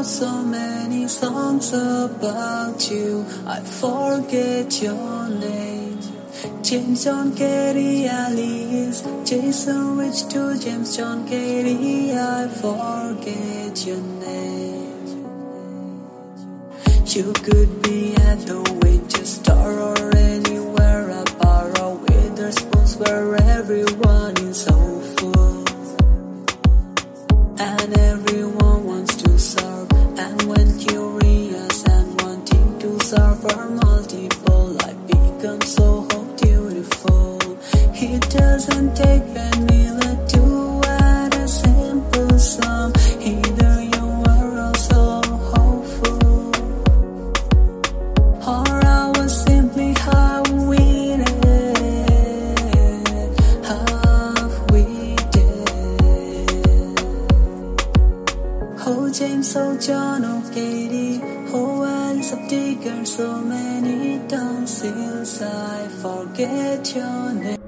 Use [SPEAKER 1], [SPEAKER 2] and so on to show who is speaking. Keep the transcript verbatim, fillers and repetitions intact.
[SPEAKER 1] wrote so many songs about you, I forget your name. James John Kerry, Alice, Jason Rich to James John Kerry, I forget your name. You could be at the waitress store or anywhere, a bar or Witherspoons where everyone is so full and everyone wants to serve. And when curious and wanting to serve for multiple, I become so beautiful. It doesn't take a minute to add a simple song. Either you are also hopeful, or I was simply half-witted, half-witted. Oh James, oh John, oh Katie, oh Alice of Digger, so many tonsils, I forget your name.